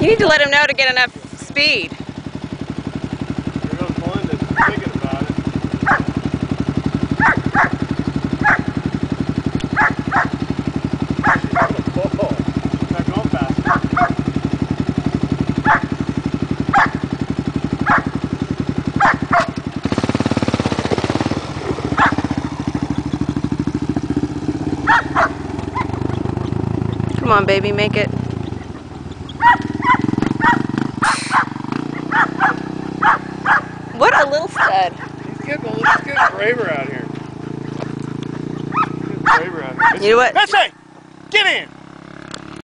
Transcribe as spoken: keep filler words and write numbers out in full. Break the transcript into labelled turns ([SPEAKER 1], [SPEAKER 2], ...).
[SPEAKER 1] need to let him know to get enough speed.
[SPEAKER 2] There goes Melinda thinking about it. Oh, she's not going fast enough.
[SPEAKER 1] Come on, baby, make it. What a little stud.
[SPEAKER 2] He's getting, he's getting braver out here. He's getting braver out here.
[SPEAKER 1] You know what?
[SPEAKER 2] Missy! Get in!